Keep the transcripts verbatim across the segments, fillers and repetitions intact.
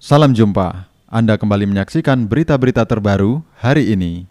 Salam jumpa. Anda kembali menyaksikan berita-berita terbaru hari ini.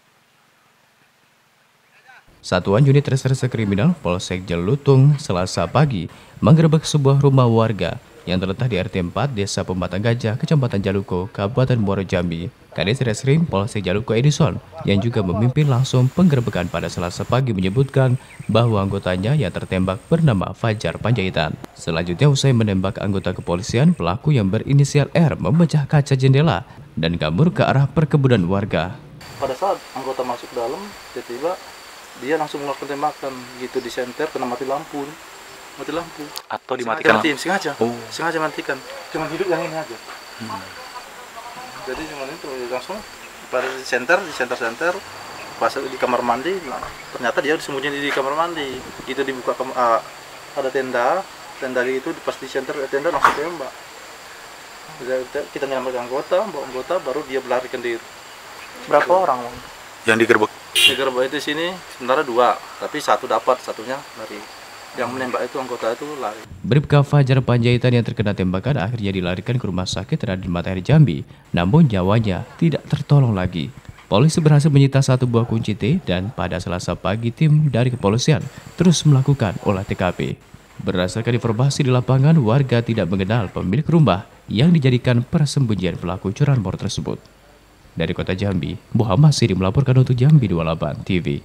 Satuan Unit Reserse Kriminal Polsek Jelutung Selasa pagi menggerebek sebuah rumah warga yang terletak di R T empat Desa Pematang Gajah, Kecamatan Jaluko, Kabupaten Muaro Jambi. Kadis Reskrim Polsek Jaluko Edison yang juga memimpin langsung penggerebekan pada Selasa pagi menyebutkan bahwa anggotanya yang tertembak bernama Fajar Panjaitan. Selanjutnya usai menembak anggota kepolisian, pelaku yang berinisial R memecah kaca jendela dan kabur ke arah perkebunan warga. Pada saat anggota masuk dalam, tiba-tiba dia langsung melakukan tembakan gitu di senter, kena mati lampu, mati lampu. Atau dimatikan? Sengaja, sengaja, Oh. sengaja matikan. Cuma hidup yang ini aja. Hmm. Jadi cuma itu langsung pada di center, di center-center, pas di kamar mandi, nah, ternyata dia sembunyi di kamar mandi. Itu dibuka kam uh, ada tenda, tenda itu pas di center tenda langsung tembak. Jadi, kita menyelamatkan anggota, bawa anggota, baru dia melarikan diri. Berapa orang, Bang? Yang digerebek? Di gerbang itu sini sementara dua, tapi satu dapat, satunya lari. Yang menembak itu anggota itu lari. Bribka Fajar Panjaitan yang terkena tembakan akhirnya dilarikan ke rumah sakit Raden Matahari Jambi, namun nyawanya tidak tertolong lagi. Polisi berhasil menyita satu buah kunci T dan pada Selasa pagi tim dari kepolisian terus melakukan olah T K P. Berdasarkan informasi di lapangan, warga tidak mengenal pemilik rumah yang dijadikan persembunyian pelaku curanmor tersebut. Dari kota Jambi, Muhammad Siri melaporkan untuk Jambi dua puluh delapan T V.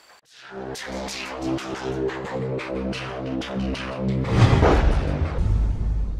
Thank you.